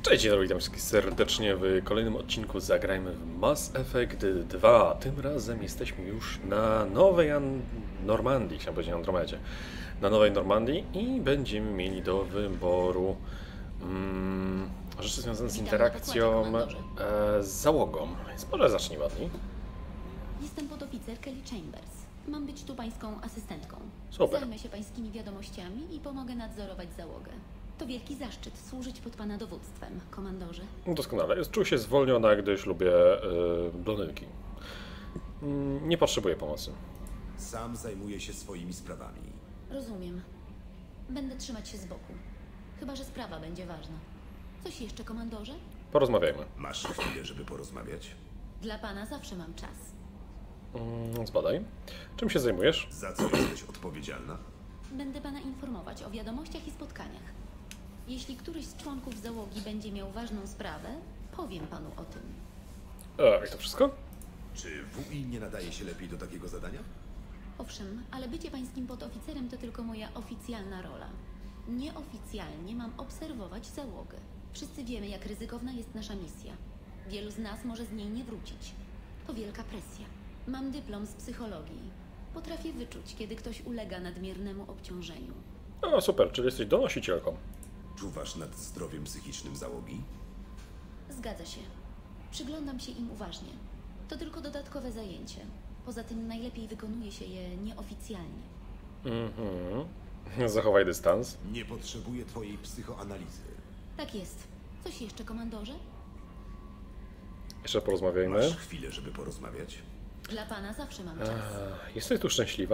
Cześć, witam wszystkich serdecznie w kolejnym odcinku Zagrajmy w Mass Effect 2. Tym razem jesteśmy już na Nowej Normandii, chciałem powiedzieć Andromedzie. Na Nowej Normandii i będziemy mieli do wyboru rzeczy związane z interakcją z załogą. Więc może zacznij ładniej. Jestem podoficer Kelly Chambers. Mam być tu pańską asystentką. Super. Zajmę się pańskimi wiadomościami i pomogę nadzorować załogę. To wielki zaszczyt służyć pod pana dowództwem, komandorze. Doskonale. Czuję się zwolniona, gdyż lubię blondynki. Nie potrzebuję pomocy. Sam zajmuję się swoimi sprawami. Rozumiem. Będę trzymać się z boku. Chyba że sprawa będzie ważna. Coś jeszcze, komandorze? Porozmawiajmy. Masz chwilę, żeby porozmawiać? Dla pana zawsze mam czas. Zbadaj. Czym się zajmujesz? Za co jesteś odpowiedzialna? Będę pana informować o wiadomościach i spotkaniach. Jeśli któryś z członków załogi będzie miał ważną sprawę, powiem panu o tym. I to wszystko? Czy WI nie nadaje się lepiej do takiego zadania? Owszem, ale bycie pańskim podoficerem to tylko moja oficjalna rola. Nieoficjalnie mam obserwować załogę. Wszyscy wiemy, jak ryzykowna jest nasza misja. Wielu z nas może z niej nie wrócić. To wielka presja. Mam dyplom z psychologii. Potrafię wyczuć, kiedy ktoś ulega nadmiernemu obciążeniu. O, super, czyli jesteś donosicielką. Czuwasz nad zdrowiem psychicznym załogi? Zgadza się. Przyglądam się im uważnie. To tylko dodatkowe zajęcie. Poza tym najlepiej wykonuje się je nieoficjalnie. Zachowaj dystans. Nie potrzebuję twojej psychoanalizy. Tak jest. Coś jeszcze, komandorze? Jeszcze porozmawiajmy. Masz chwilę, żeby porozmawiać? Dla pana zawsze mam czas. Jesteś tu szczęśliwa?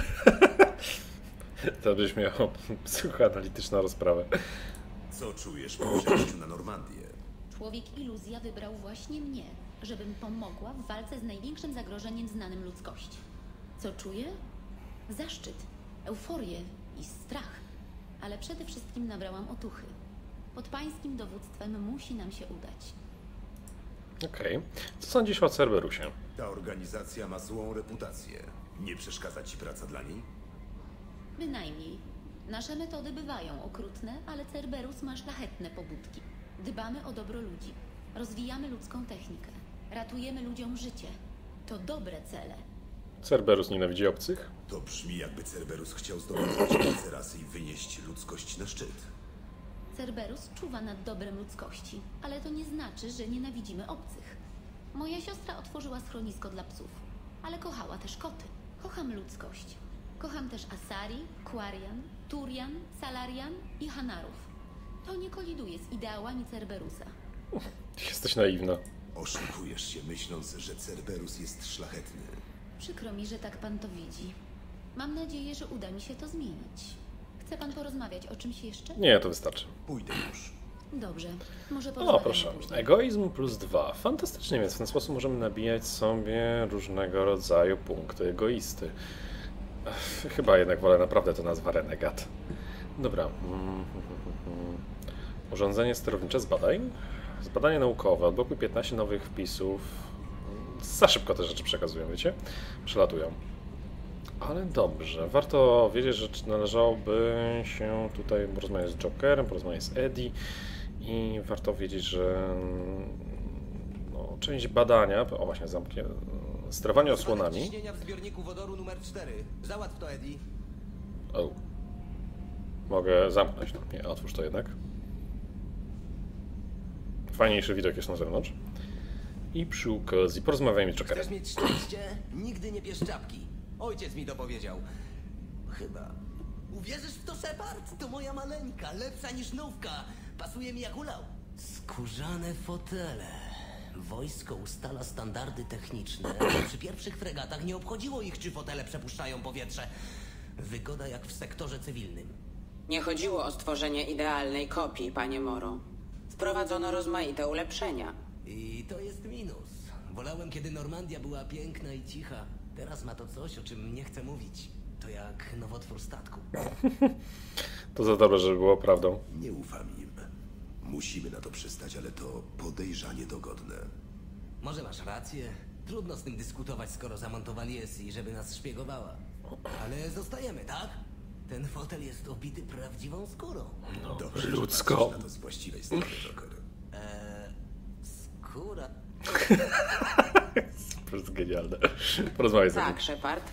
To byś miał psychoanalityczną rozprawę. Co czujesz po przejściu na Normandię? Człowiek iluzja wybrał właśnie mnie, żebym pomogła w walce z największym zagrożeniem znanym ludzkości. Co czuję? Zaszczyt, euforię i strach. Ale przede wszystkim nabrałam otuchy. Pod pańskim dowództwem musi nam się udać. Okej. Co sądzisz o Cerberusie? Ta organizacja ma złą reputację. Nie przeszkadza ci praca dla niej? Bynajmniej. Nasze metody bywają okrutne, ale Cerberus ma szlachetne pobudki. Dbamy o dobro ludzi. Rozwijamy ludzką technikę. Ratujemy ludziom życie. To dobre cele. Cerberus nienawidzi obcych? To brzmi, jakby Cerberus chciał zdobyć rasy i wynieść ludzkość na szczyt. Cerberus czuwa nad dobrem ludzkości, ale to nie znaczy, że nienawidzimy obcych. Moja siostra otworzyła schronisko dla psów, ale kochała też koty. Kocham ludzkość. Kocham też Asari, Quarian, Turian, Salarian i Hanarów. To nie koliduje z ideałami Cerberusa. Jesteś naiwna. Oszukujesz się, myśląc, że Cerberus jest szlachetny. Przykro mi, że tak pan to widzi. Mam nadzieję, że uda mi się to zmienić. Chce pan porozmawiać o czymś jeszcze? Nie, to wystarczy. Pójdę już. Dobrze, może O, porozmawiamy proszę. później. Egoizm plus 2. Fantastycznie, więc w ten sposób możemy nabijać sobie różnego rodzaju punkty egoisty. Chyba jednak wolę naprawdę to nazwa renegat. Dobra. Urządzenie sterownicze zbadaj. Zbadanie naukowe. Odblokuj 15 nowych wpisów. Za szybko te rzeczy przekazują, wiecie? Przelatują. Ale dobrze. Warto wiedzieć, że należałoby się tutaj porozmawiać z Jokerem, porozmawiać z Eddie i warto wiedzieć, że no, część badania, o właśnie zamknie, sterowanie osłonami. Ciśnienia w zbiorniku wodoru numer 4. Załatw to, Eddie. O. Mogę zamknąć. No, nie, otwórz to jednak. Fajniejszy widok jest na zewnątrz. I przy okazji porozmawiajmy z Jokerem. Chcesz mieć szczęście? Nigdy nie bierz czapki. Ojciec mi to powiedział. Chyba. Uwierzysz w to, Shepard? To moja maleńka, lepsza niż nówka. Pasuje mi jak ulał. Skórzane fotele. Wojsko ustala standardy techniczne. Przy pierwszych fregatach nie obchodziło ich, czy fotele przepuszczają powietrze. Wygoda jak w sektorze cywilnym. Nie chodziło o stworzenie idealnej kopii, panie Moro. Wprowadzono rozmaite ulepszenia. I to jest minus. Wolałem, kiedy Normandia była piękna i cicha. Teraz ma to coś, o czym nie chcę mówić. To jak nowotwór statku. To za dobre, żeby było prawdą. Nie ufam im. Musimy na to przystać, ale to podejrzanie dogodne. Może masz rację. Trudno z tym dyskutować, skoro zamontowali Essie, żeby nas szpiegowała. Ale zostajemy, tak? Ten fotel jest obity prawdziwą skórą. No, Dobrze, ludzko. że patrzysz na to z właściwej strony, Joker. Hura. Po prostu genialne. Porozmawiaj z nim. Tak, Shepard.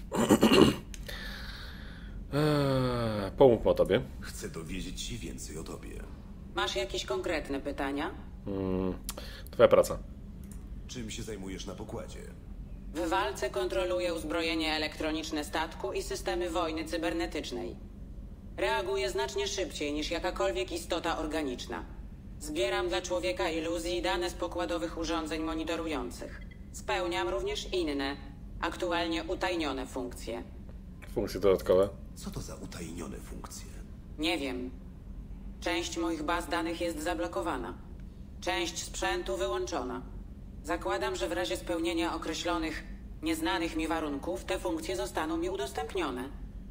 Pomówmy o tobie. Chcę dowiedzieć się więcej o tobie. Masz jakieś konkretne pytania? Twoja praca. Czym się zajmujesz na pokładzie? W walce kontroluję uzbrojenie elektroniczne statku i systemy wojny cybernetycznej. Reaguję znacznie szybciej niż jakakolwiek istota organiczna. Zbieram dla człowieka iluzji dane z pokładowych urządzeń monitorujących. Spełniam również inne, aktualnie utajnione funkcje. Funkcje dodatkowe. Co to za utajnione funkcje? Nie wiem. Część moich baz danych jest zablokowana. Część sprzętu wyłączona. Zakładam, że w razie spełnienia określonych, nieznanych mi warunków, te funkcje zostaną mi udostępnione.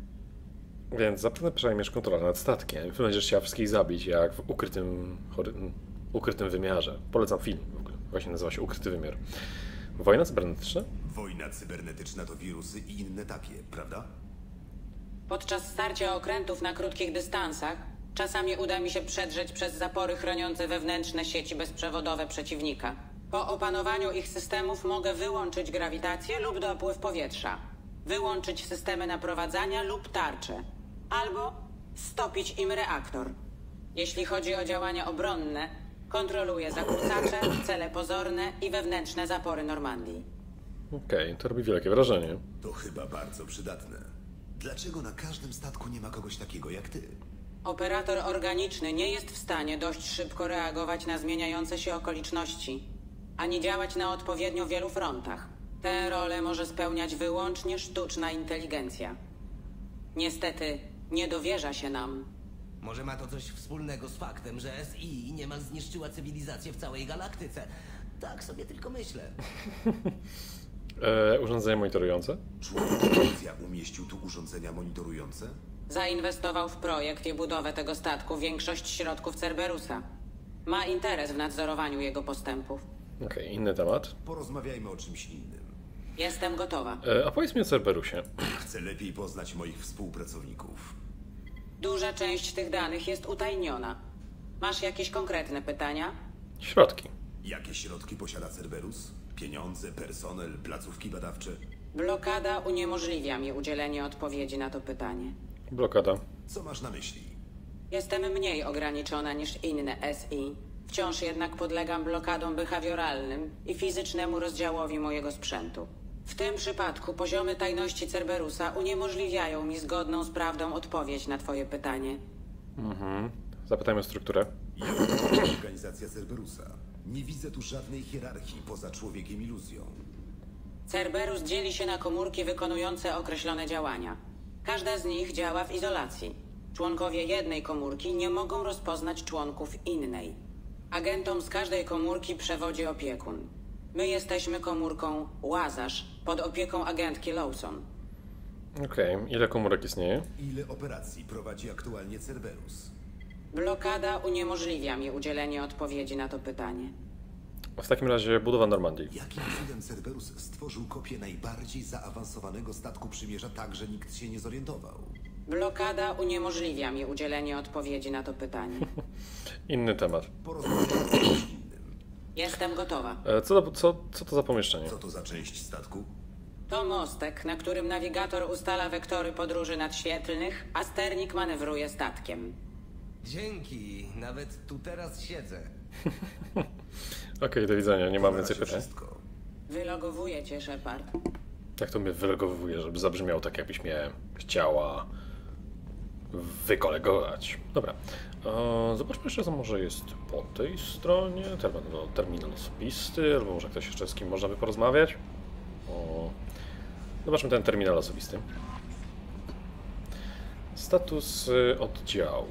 Więc zapewne przejmiesz kontrolę nad statkiem. Będziesz chciał wszystkich zabić, jak w ukrytym wymiarze. Polecam film w ogóle. Właśnie nazywa się Ukryty Wymiar. Wojna cybernetyczna? Wojna cybernetyczna to wirusy i inne takie, prawda? Podczas starcia okrętów na krótkich dystansach czasami uda mi się przedrzeć przez zapory chroniące wewnętrzne sieci bezprzewodowe przeciwnika. Po opanowaniu ich systemów mogę wyłączyć grawitację lub dopływ powietrza, wyłączyć systemy naprowadzania lub tarcze, albo stopić im reaktor. Jeśli chodzi o działania obronne, kontroluję zakłócacze, cele pozorne i wewnętrzne zapory Normandii. Okej, to robi wielkie wrażenie. To chyba bardzo przydatne. Dlaczego na każdym statku nie ma kogoś takiego jak ty? Operator organiczny nie jest w stanie dość szybko reagować na zmieniające się okoliczności, ani działać na odpowiednio wielu frontach. Tę rolę może spełniać wyłącznie sztuczna inteligencja. Niestety, nie dowierza się nam. Może ma to coś wspólnego z faktem, że SI niemal zniszczyła cywilizację w całej galaktyce. Tak sobie tylko myślę. Urządzenia monitorujące? Człowiek umieścił tu urządzenia monitorujące? Zainwestował w projekt i budowę tego statku większość środków Cerberusa. Ma interes w nadzorowaniu jego postępów. Okej, inny temat. Porozmawiajmy o czymś innym. Jestem gotowa. A powiedz mi o Cerberusie. Chcę lepiej poznać moich współpracowników. Duża część tych danych jest utajniona. Masz jakieś konkretne pytania? Środki. Jakie środki posiada Cerberus? Pieniądze, personel, placówki badawcze? Blokada uniemożliwia mi udzielenie odpowiedzi na to pytanie. Blokada. Co masz na myśli? Jestem mniej ograniczona niż inne SI. Wciąż jednak podlegam blokadom behawioralnym i fizycznemu rozdziałowi mojego sprzętu. W tym przypadku poziomy tajności Cerberusa uniemożliwiają mi zgodną z prawdą odpowiedź na twoje pytanie. Zapytajmy o strukturę. Jak wygląda organizacja Cerberusa? Nie widzę tu żadnej hierarchii poza człowiekiem iluzją. Cerberus dzieli się na komórki wykonujące określone działania. Każda z nich działa w izolacji. Członkowie jednej komórki nie mogą rozpoznać członków innej. Agentom z każdej komórki przewodzi opiekun. My jesteśmy komórką Łazarz pod opieką agentki Lawson. Okej, ile komórek istnieje? Ile operacji prowadzi aktualnie Cerberus? Blokada uniemożliwia mi udzielenie odpowiedzi na to pytanie. W takim razie budowa Normandii. Jakim cudem Cerberus stworzył kopię najbardziej zaawansowanego statku przymierza tak, że nikt się nie zorientował? Blokada uniemożliwia mi udzielenie odpowiedzi na to pytanie. Inny temat. Porozmawiajmy o czymś innym. Jestem gotowa. Co to za pomieszczenie? Co to za część statku? To mostek, na którym nawigator ustala wektory podróży nadświetlnych, a sternik manewruje statkiem. Dzięki, nawet tu teraz siedzę. Okej, do widzenia, nie mam więcej razie pytań. wszystko. Wylogowuję cię, Shepard. Jak to mnie wylogowuje, żeby zabrzmiało tak, jakbyś mnie chciała wykolegować. Dobra. Zobaczmy jeszcze, co może jest po tej stronie. Terminal osobisty, albo może ktoś jeszcze z kim można by porozmawiać. Zobaczmy ten terminal osobisty. Status oddziału.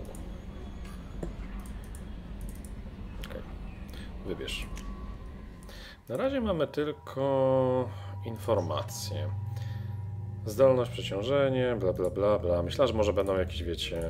Okay. Wybierz. Na razie mamy tylko informacje. Zdolność, przeciążenie, bla bla bla bla. Myślę, że może będą jakieś, wiecie,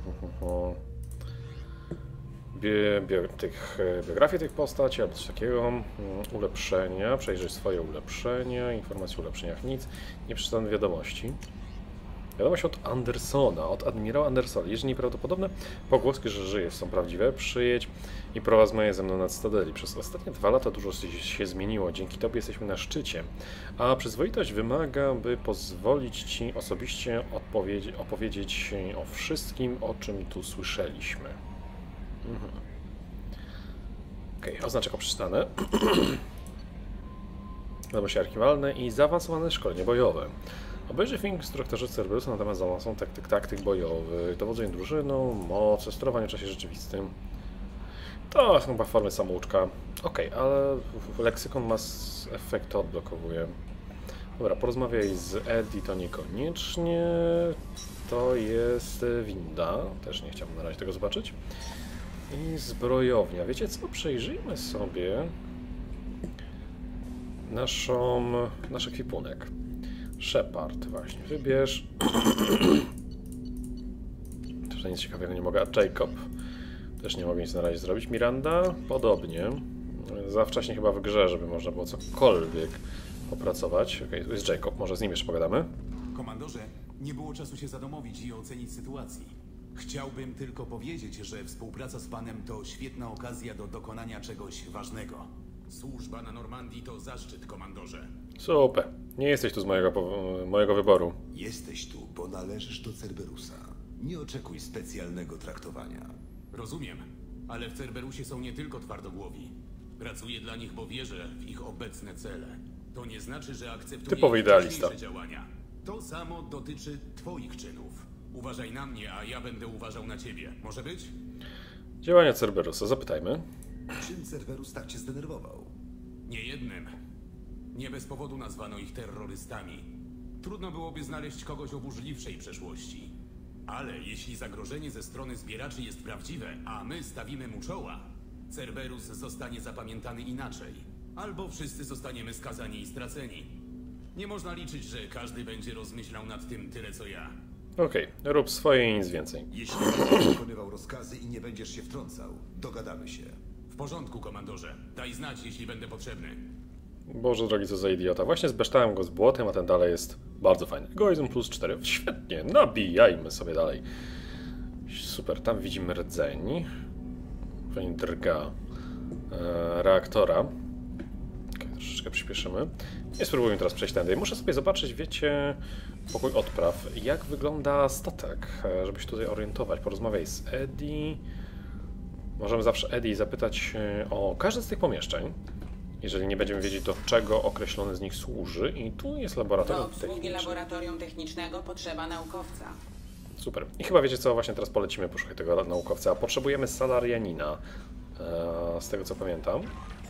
biografie tych postaci albo coś takiego. Ulepszenia, przejrzyj swoje ulepszenia, informacje o ulepszeniach, nic. Nie przeczytane wiadomości. Wiadomość od Andersona, od admirała Andersona. Jeżeli nieprawdopodobne pogłoski, że żyje, są prawdziwe, przyjedź i prowadź moje ze mną nad Stadeli. Przez ostatnie 2 lata dużo się zmieniło. Dzięki tobie jesteśmy na szczycie. A przyzwoitość wymaga, by pozwolić ci osobiście opowiedzieć o wszystkim, o czym tu słyszeliśmy. Okej, oznacz jako przeczytane. Wiadomości archiwalne i zaawansowane szkolenie bojowe. Obejrzyj film instruktorze Cerberusa na temat zaawansowanych taktyk bojowych, dowodzenie drużyną, mocy, sterowanie w czasie rzeczywistym. To są chyba formy samouczka. Okej, ale leksykon ma efekt, to odblokowuje. Dobra, porozmawiaj z Eddie, to niekoniecznie. To jest winda, też nie chciałbym na razie tego zobaczyć. I zbrojownia. Wiecie co? Przejrzyjmy sobie nasz ekwipunek. Shepard, właśnie, wybierz. Tutaj nic ciekawego nie mogę, a Jacob też nie mogę nic na razie zrobić. Miranda, podobnie. Za wcześnie chyba w grze, żeby można było cokolwiek popracować. Okej, tu jest Jacob, może z nim jeszcze pogadamy. Komandorze, nie było czasu się zadomowić i ocenić sytuacji. Chciałbym tylko powiedzieć, że współpraca z panem to świetna okazja do dokonania czegoś ważnego. Służba na Normandii to zaszczyt, komandorze. Super. Nie jesteś tu z mojego wyboru. Jesteś tu, bo należysz do Cerberusa. Nie oczekuj specjalnego traktowania. Rozumiem, ale w Cerberusie są nie tylko twardogłowi. Pracuję dla nich, bo wierzę w ich obecne cele. To nie znaczy, że akceptuję Typowy ich idealista. wcześniejsze działania. To samo dotyczy twoich czynów. Uważaj na mnie, a ja będę uważał na ciebie. Może być? Działania Cerberusa, zapytajmy. Czym Cerberus tak cię zdenerwował? Nie jednym. Nie bez powodu nazwano ich terrorystami. Trudno byłoby znaleźć kogoś o burzliwszej przeszłości. Ale jeśli zagrożenie ze strony zbieraczy jest prawdziwe, a my stawimy mu czoła, Cerberus zostanie zapamiętany inaczej. Albo wszyscy zostaniemy skazani i straceni. Nie można liczyć, że każdy będzie rozmyślał nad tym tyle co ja. Okej, rób swoje i nic więcej. Jeśli będziesz wykonywał rozkazy i nie będziesz się wtrącał, dogadamy się. W porządku, komandorze. Daj znać, jeśli będę potrzebny. Boże drogi, co za idiota. Właśnie zbeształem go z błotem, a ten dalej jest bardzo fajny. Egoizm plus 4. Świetnie, nabijajmy sobie dalej. Super, tam widzimy rdzeń. Fajnie drga reaktora. Okay, troszeczkę przyspieszymy. Nie spróbujmy teraz przejść tędy. Muszę sobie zobaczyć, wiecie, pokój odpraw, jak wygląda statek, żeby się tutaj orientować. Porozmawiaj z Eddie. Możemy zawsze Eddie zapytać o każde z tych pomieszczeń, jeżeli nie będziemy wiedzieć, do czego określony z nich służy. I tu jest Do laboratorium obsługi techniczne. laboratorium technicznego potrzeba naukowca. Super. I chyba wiecie co, właśnie teraz polecimy poszukać tego naukowca. Potrzebujemy salarianina, z tego co pamiętam.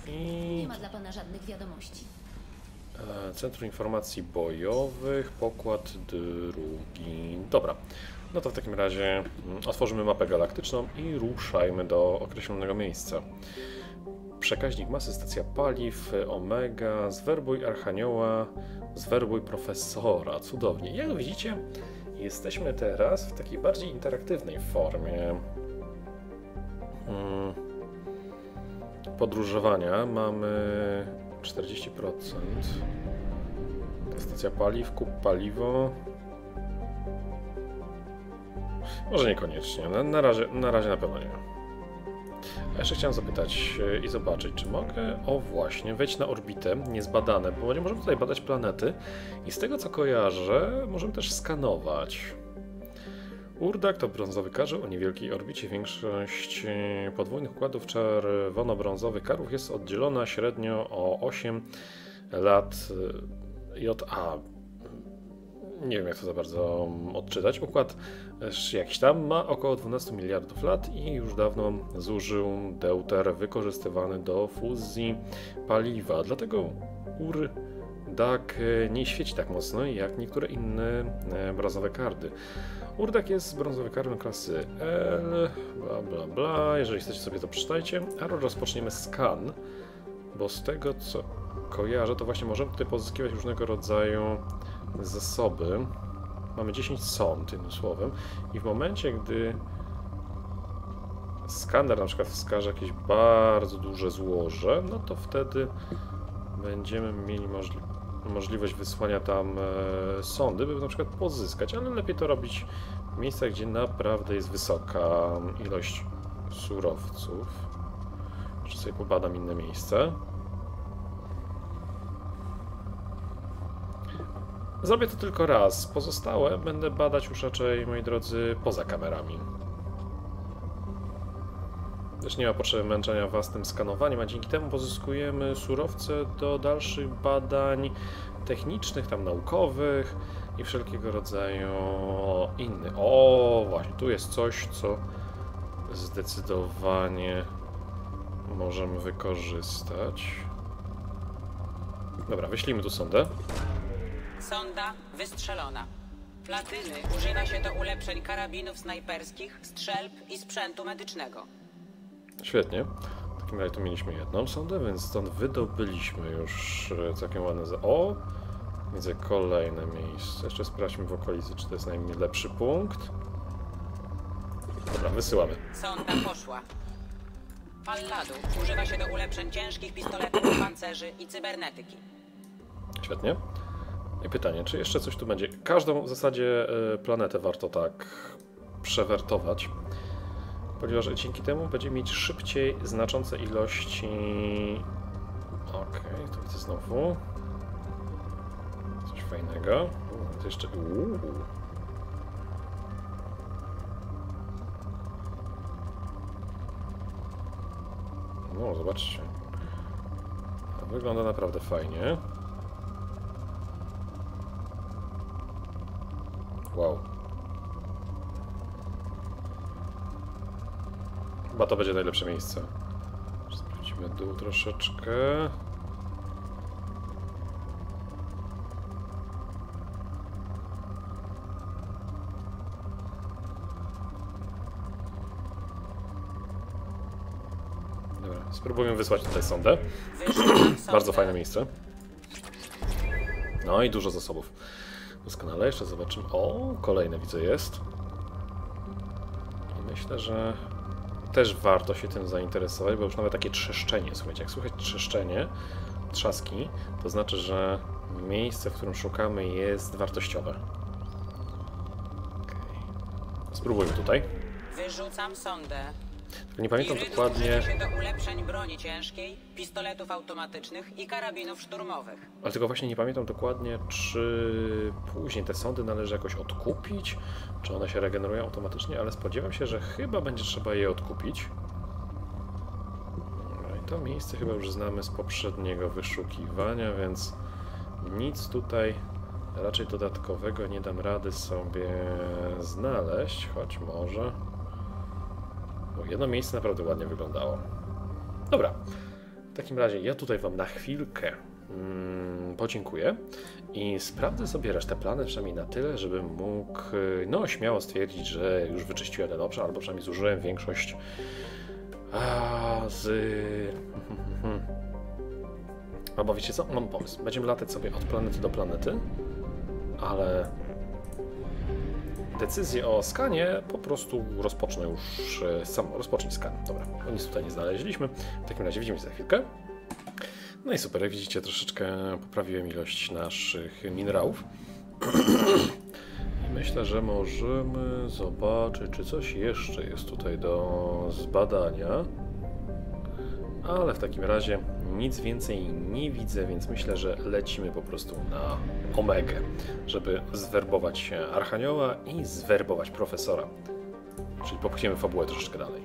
I Nie ma dla pana żadnych wiadomości. Centrum Informacji Bojowych, pokład drugi. Dobra, no to w takim razie otworzymy mapę galaktyczną i ruszajmy do określonego miejsca. Przekaźnik masy, stacja paliw, Omega, zwerbuj Archanioła, zwerbuj Profesora. Cudownie. Jak widzicie, jesteśmy teraz w takiej bardziej interaktywnej formie podróżowania. Mamy 40%. To stacja paliw, kup paliwo. Może niekoniecznie. Na razie na pewno nie. A jeszcze chciałem zapytać i zobaczyć, czy mogę, o właśnie, wejść na orbitę niezbadane, bo nie możemy tutaj badać planety i z tego co kojarzę, możemy też skanować. Urdak to brązowy karzeł o niewielkiej orbicie. Większość podwójnych układów czerwono-brązowych karłów jest oddzielona średnio o 8 lat JA. Nie wiem, jak to za bardzo odczytać. Układ jakiś tam ma około 12 miliardów lat i już dawno zużył deuter wykorzystywany do fuzji paliwa. Dlatego Urdak nie świeci tak mocno jak niektóre inne brązowe kardy. Urdak jest brązowy karbon klasy L, bla bla bla. Jeżeli chcecie sobie to przeczytajcie, a rozpoczniemy skan, bo z tego co kojarzę, to właśnie możemy tutaj pozyskiwać różnego rodzaju zasoby. Mamy 10 sond, jednym słowem, i w momencie, gdy skaner na przykład wskaże jakieś bardzo duże złoże, no to wtedy będziemy mieli możliwość wysłania tam sondy, by na przykład pozyskać, ale lepiej to robić w miejscach, gdzie naprawdę jest wysoka ilość surowców. Jeszcze sobie pobadam inne miejsce. Zrobię to tylko raz. Pozostałe będę badać już raczej, moi drodzy, poza kamerami. Też nie ma potrzeby męczenia was tym skanowaniem, a dzięki temu pozyskujemy surowce do dalszych badań technicznych, tam naukowych i wszelkiego rodzaju innych. O, właśnie, tu jest coś, co zdecydowanie możemy wykorzystać. Dobra, wyślijmy tu sondę. Sonda wystrzelona. Platyny używa się do ulepszeń karabinów snajperskich, strzelb i sprzętu medycznego. Świetnie. W takim razie tu mieliśmy jedną sondę, więc stąd wydobyliśmy już całkiem ładne... O! Widzę kolejne miejsce. Jeszcze sprawdźmy w okolicy, czy to jest najlepszy punkt. Dobra, wysyłamy. Sonda poszła. Palladu używa się do ulepszeń ciężkich pistoletów, pancerzy i cybernetyki. Świetnie. I pytanie, czy jeszcze coś tu będzie? Każdą w zasadzie planetę warto tak przewertować, ponieważ dzięki temu będziemy mieć szybciej znaczące ilości... Okej, to widzę znowu coś fajnego. To jeszcze... No, zobaczcie. To wygląda naprawdę fajnie. Wow. Chyba to będzie najlepsze miejsce. Sprawdzimy dół troszeczkę. Dobra, spróbujmy wysłać tutaj sondę. Bardzo fajne miejsce. No i dużo zasobów. Doskonale, jeszcze zobaczymy. O, kolejne widzę jest. I myślę, że też warto się tym zainteresować, bo już nawet takie trzeszczenie, słuchajcie, jak słychać trzeszczenie, trzaski, to znaczy, że miejsce, w którym szukamy, jest wartościowe. Okay. Spróbujmy tutaj. Wyrzucam sondę. Tylko nie pamiętam Pirydów dokładnie... używa się do ulepszeń broni ciężkiej, pistoletów automatycznych i karabinów szturmowych. Ale tylko właśnie nie pamiętam dokładnie, czy później te sondy należy jakoś odkupić, czy one się regenerują automatycznie, ale spodziewam się, że chyba będzie trzeba je odkupić. No i to miejsce chyba już znamy z poprzedniego wyszukiwania, więc nic tutaj raczej dodatkowego nie dam rady sobie znaleźć, choć może... Bo jedno miejsce naprawdę ładnie wyglądało. Dobra. W takim razie ja tutaj wam na chwilkę podziękuję i sprawdzę sobie resztę planu, przynajmniej na tyle, żebym mógł no śmiało stwierdzić, że już wyczyściłem ten obszar, albo przynajmniej zużyłem większość albo wiecie co? Mam pomysł. Będziemy latać sobie od planety do planety, ale decyzję o skanie po prostu rozpocznę już sam. Rozpocznij skan. Dobra, nic tutaj nie znaleźliśmy. W takim razie widzimy się za chwilkę. No i super, jak widzicie, troszeczkę poprawiłem ilość naszych minerałów. I myślę, że możemy zobaczyć, czy coś jeszcze jest tutaj do zbadania. Ale w takim razie nic więcej nie widzę, więc myślę, że lecimy po prostu na Omegę, żeby zwerbować Archanioła i zwerbować Profesora. Czyli popchniemy fabułę troszeczkę dalej.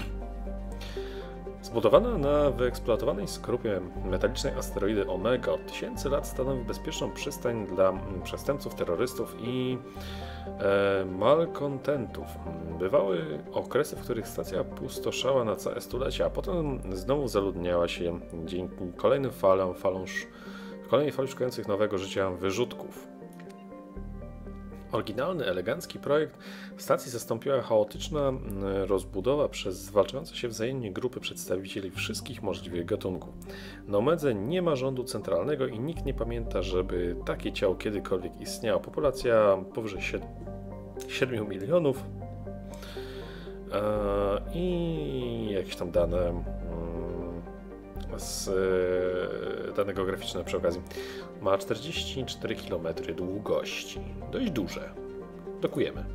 Zbudowana na wyeksploatowanej skorupie metalicznej asteroidy Omega od tysięcy lat stanowi bezpieczną przystań dla przestępców, terrorystów i malkontentów. Bywały okresy, w których stacja pustoszała na całe stulecia, a potem znowu zaludniała się dzięki kolejnym kolejnej fali szukających nowego życia wyrzutków. Oryginalny, elegancki projekt stacji zastąpiła chaotyczna rozbudowa przez zwalczające się wzajemnie grupy przedstawicieli wszystkich możliwych gatunków. Na Omedze nie ma rządu centralnego i nikt nie pamięta, żeby takie ciało kiedykolwiek istniało. Populacja powyżej 7 milionów i jakieś tam dane dane geograficzne przy okazji. Ma 44 km długości. Dość duże. Dokujemy.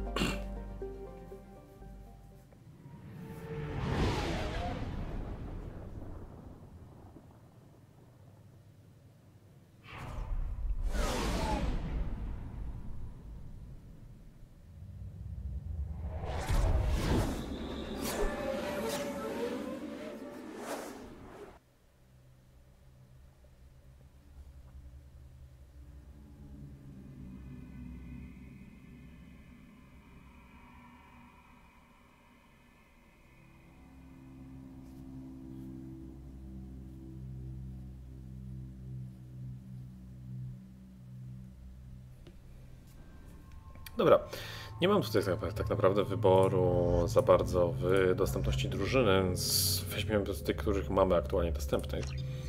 Dobra, nie mam tutaj tak naprawdę wyboru za bardzo w dostępności drużyny, więc weźmiemy z tych, których mamy aktualnie dostępnych.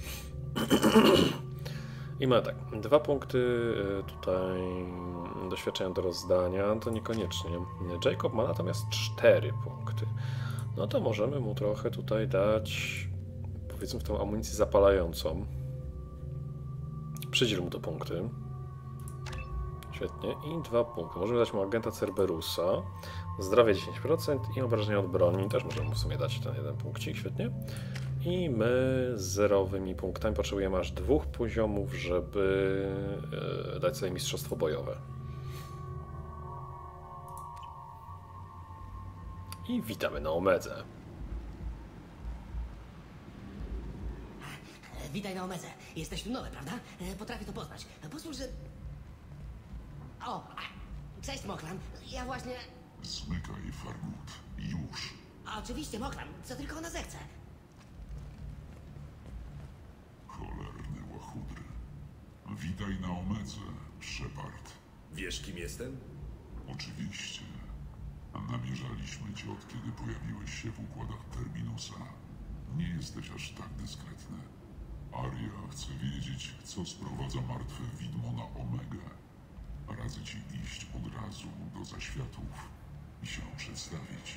I mamy tak, 2 punkty tutaj doświadczenia do rozdania, to niekoniecznie. Jacob ma natomiast 4 punkty. No to możemy mu trochę tutaj dać, powiedzmy, w tą amunicję zapalającą. Przydziel mu to punkty. Świetnie. I 2 punkty. Możemy dać mu agenta Cerberusa. Zdrowie 10% i obrażenia od broni. Też możemy mu w sumie dać ten 1 punkcik. Świetnie. I my z 0 punktami potrzebujemy aż 2 poziomów, żeby dać sobie mistrzostwo bojowe. I witamy na Omedze. Witaj na Omedze. Jesteś tu nowy, prawda? Potrafię to poznać. Pozwól, że... O! Cześć, Mokran. Ja właśnie... Zmykaj, Fargut. Już. Oczywiście, Mokran. Co tylko ona zechce. Cholerny łachudry. Witaj na Omedze, Shepard. Wiesz, kim jestem? Oczywiście. Namierzaliśmy cię, od kiedy pojawiłeś się w układach Terminusa. Nie jesteś aż tak dyskretny. Aria chce wiedzieć, co sprowadza martwe widmo na Omegę. Radzę ci iść od razu do zaświatów i się przedstawić.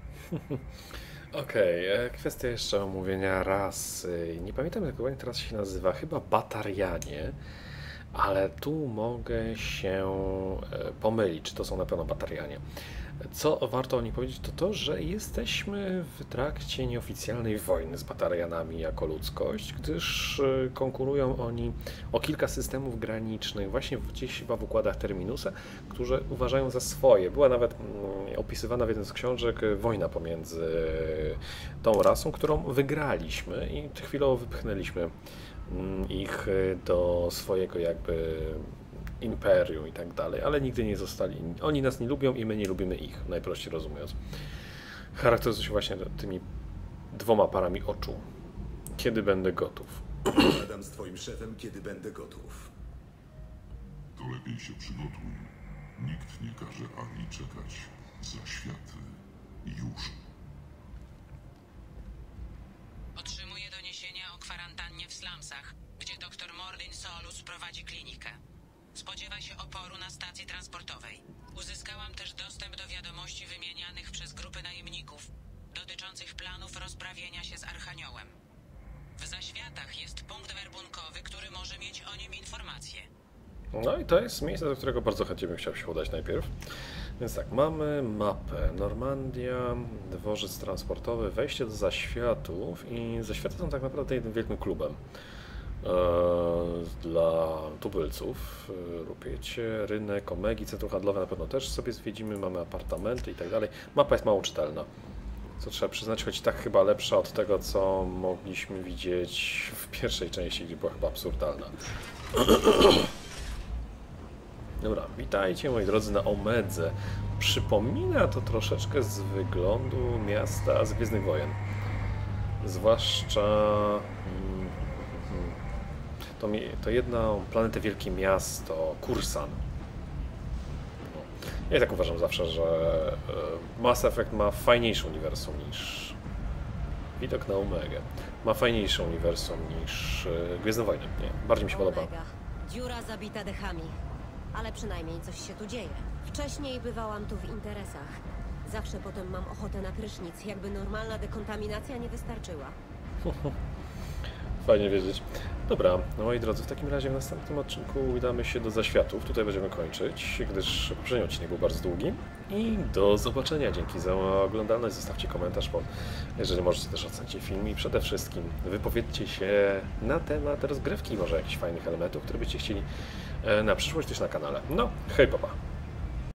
Okej, kwestia jeszcze omówienia rasy. Nie pamiętam, jak dokładnie teraz się nazywa. Chyba Batarianie. Ale tu mogę się pomylić, czy to są na pewno Batarianie. Co warto o nich powiedzieć, to to, że jesteśmy w trakcie nieoficjalnej wojny z Batarianami jako ludzkość, gdyż konkurują oni o kilka systemów granicznych, właśnie gdzieś chyba w układach Terminusa, które uważają za swoje. Była nawet opisywana w jednej z książek wojna pomiędzy tą rasą, którą wygraliśmy i chwilowo wypchnęliśmy ich do swojego jakby imperium i tak dalej, ale nigdy nie zostali. Oni nas nie lubią i my nie lubimy ich, najprościej rozumując. Charakteryzują się właśnie tymi 2 parami oczu. Kiedy będę gotów? Gadam z twoim szefem, kiedy będę gotów. To lepiej się przygotuj. Nikt nie każe Arii czekać. Zaświaty. Już. Otrzymuję doniesienia o kwarantannie w slumsach, gdzie dr Mordin Solus prowadzi klinikę. Spodziewa się oporu na stacji transportowej. Uzyskałam też dostęp do wiadomości wymienianych przez grupy najemników dotyczących planów rozprawienia się z Archaniołem. W zaświatach jest punkt werbunkowy, który może mieć o nim informacje. No i to jest miejsce, do którego bardzo chętnie bym chciał się udać najpierw. Więc tak, mamy mapę. Normandia, dworzec transportowy, wejście do zaświatów i zaświaty są tak naprawdę jednym wielkim klubem. Dla tubylców, rupiecie, rynek, Omegi, centrum handlowe na pewno też sobie zwiedzimy, mamy apartamenty i tak dalej. Mapa jest mało czytelna, co trzeba przyznać, choć tak chyba lepsza od tego, co mogliśmy widzieć w pierwszej części, gdzie była chyba absurdalna. Dobra, witajcie moi drodzy na Omedze. Przypomina to troszeczkę z wyglądu miasta z Gwiezdnych Wojen. Zwłaszcza... To jedno planetę wielkie miasto, Kursan. No. Ja tak uważam zawsze, że Mass Effect ma fajniejsze uniwersum niż widok na Omegę. Ma fajniejsze uniwersum niż Gwiezdne Wojny. Nie, bardziej mi się podoba. Dziura zabita dechami. Ale przynajmniej coś się tu dzieje. Wcześniej bywałam tu w interesach. Zawsze potem mam ochotę na prysznic, jakby normalna dekontaminacja nie wystarczyła. Fajnie wiedzieć. Dobra, no moi drodzy, w takim razie w następnym odcinku udamy się do Zaświatów. Tutaj będziemy kończyć, gdyż poprzedni odcinek był bardzo długi. I do zobaczenia. Dzięki za oglądalność. Zostawcie komentarz, jeżeli możecie też ocenić film i przede wszystkim wypowiedzcie się na temat rozgrywki, może jakichś fajnych elementów, które byście chcieli na przyszłość też na kanale. No, hej, papa.